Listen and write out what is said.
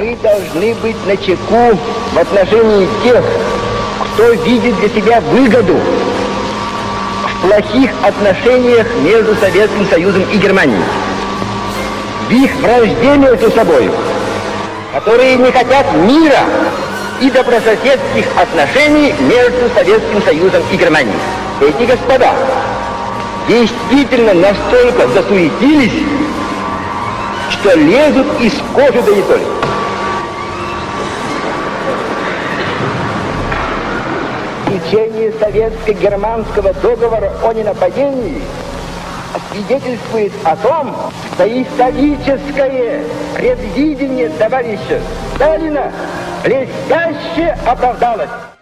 Мы должны быть начеку в отношении тех, кто видит для себя выгоду в плохих отношениях между Советским Союзом и Германией, в их вражде между собой, которые не хотят мира и добрососедских отношений между Советским Союзом и Германией. Эти господа действительно настолько засуетились, что лезут из кожи до ятоли. Заключение советско-германского договора о ненападении свидетельствует о том, что историческое предвидение товарища Сталина блестяще оправдалось.